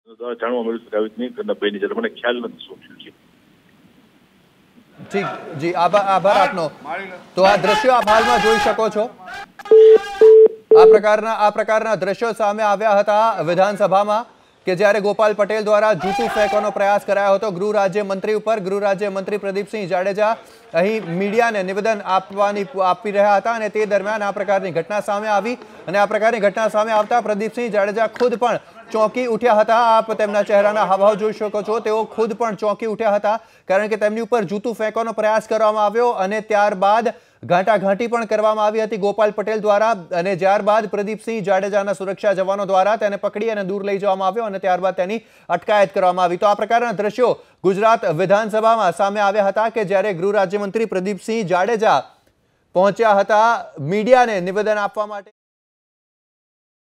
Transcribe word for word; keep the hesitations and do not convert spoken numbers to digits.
જાણવા મળ્યું કે આવી રીતની ઘટના બની છે, મને ખ્યાલ નથી શું થયું છે. ઠીક જી, આભાર આભાર આપનો. તો આ દ્રશ્યો આપ હાલમાં જોઈ શકો છો. આ પ્રકારના આ પ્રકારના દ્રશ્યો સામે આવ્યા હતા વિધાનસભામાં કે જ્યારે ગોપાલ પટેલ દ્વારા જૂતું ફેંકવાનો પ્રયાસ કરાયો હતો ગૃહ રાજ્યમંત્રી ઉપર. ગૃહ રાજ્યમંત્રી પ્રદીપસિંહ જાડેજા અહીં મીડિયાને નિવેદન આપવાની આપી રહ્યા હતા અને તે દરમિયાન આ પ્રકારની ઘટના સામે આવી અને આ પ્રકારની ઘટના સામે આવતા પ્રદીપસિંહ જાડેજા ખુદ પણ ચોંકી ઉઠ્યા હતા. આપ તેમના ચહેરાના હાવભાવ જોઈ શકો છો. તેઓ ખુદ પણ ચોંકી ઉઠ્યા હતા કારણ કે તેમની ઉપર જૂતું ફેંકવાનો પ્રયાસ કરવામાં આવ્યો અને ત્યારબાદ ઘાંટાઘાંટી પણ કરવામાં આવી હતી ગોપાલ પટેલ દ્વારા અને ત્યારબાદ પ્રદીપસિંહ જાડેજાના સુરક્ષા જવાનો દ્વારા તેને પકડી અને દૂર લઈ જવામાં આવ્યો અને ત્યારબાદ તેની અટકાયત કરવામાં આવી. તો આ પ્રકારના દ્રશ્યો ગુજરાત વિધાનસભામાં સામે આવ્યા હતા કે જ્યારે ગૃહ રાજ્યમંત્રી પ્રદીપસિંહ જાડેજા પહોંચ્યા હતા મીડિયાને નિવેદન આપવા માટે.